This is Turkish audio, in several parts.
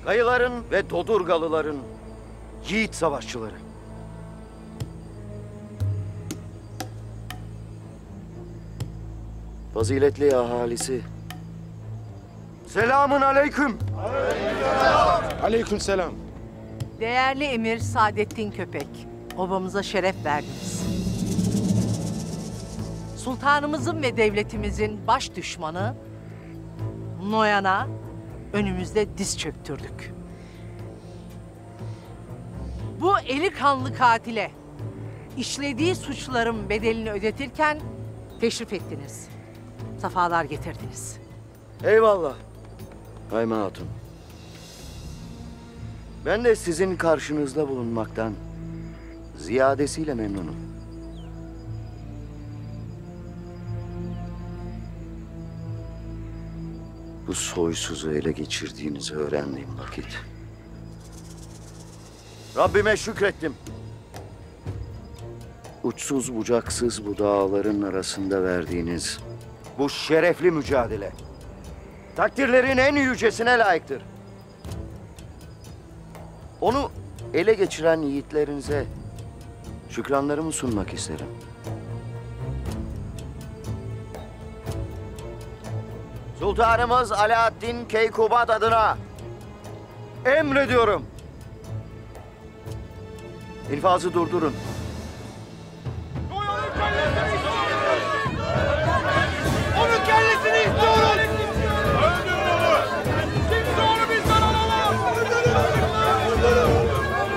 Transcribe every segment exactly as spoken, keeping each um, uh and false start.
Kayıların ve Dodurgalıların yiğit savaşçıları. Faziletli ahalisi. Selamün aleyküm. Aleyküm selam. Değerli Emir Saadettin Köpek, obamıza şeref verdiniz. Sultanımızın ve devletimizin baş düşmanı Noyan'a önümüzde diz çöktürdük. Bu eli kanlı katile işlediği suçların bedelini ödetirken teşrif ettiniz. Safalar getirdiniz. Eyvallah Hayme Hatun. Ben de sizin karşınızda bulunmaktan ziyadesiyle memnunum. Bu soysuzu ele geçirdiğinizi öğrendiğim vakit Rabbime şükrettim. Uçsuz bucaksız bu dağların arasında verdiğiniz bu şerefli mücadele takdirlerin en yücesine layıktır. Onu ele geçiren yiğitlerinize şükranlarımı sunmak isterim. Sultanımız Alaaddin Keykubat adına emrediyorum. İnfazı durdurun. Onun kellesini istiyorum! Öldürün onu! Kimse onu bizden alamaz! Öldürün! Öldürün!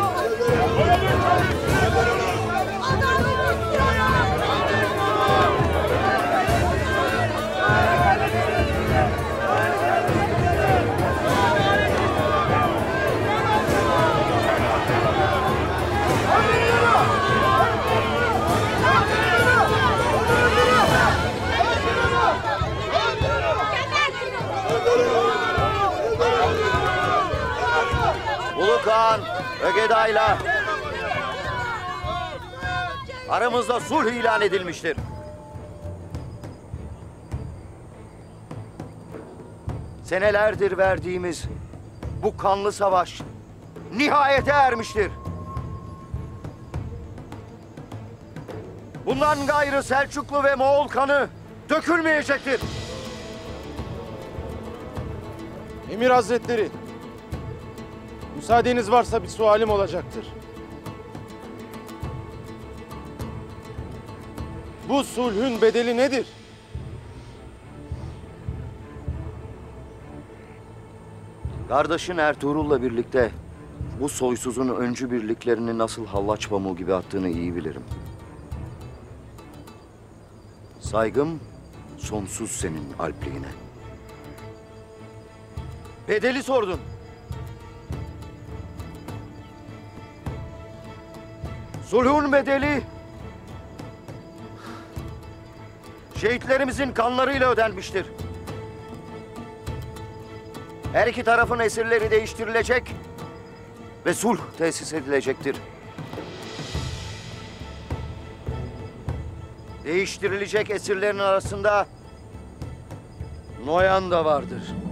Ulu Kağan Ögeday'la aramızda sulh ilan edilmiştir. Senelerdir verdiğimiz bu kanlı savaş nihayete ermiştir. Bundan gayrı Selçuklu ve Moğol kanı dökülmeyecektir. Emir Hazretleri, müsaadeniz varsa bir sualim olacaktır. Bu sulhün bedeli nedir? Kardeşin Ertuğrul'la birlikte bu soysuzun öncü birliklerini nasıl hallaç pamuğu gibi attığını iyi bilirim. Saygım sonsuz senin alpliğine. Bedeli sordun. Sulhun bedeli şehitlerimizin kanlarıyla ödenmiştir. Her iki tarafın esirleri değiştirilecek ve sulh tesis edilecektir. Değiştirilecek esirlerin arasında Noyan da vardır.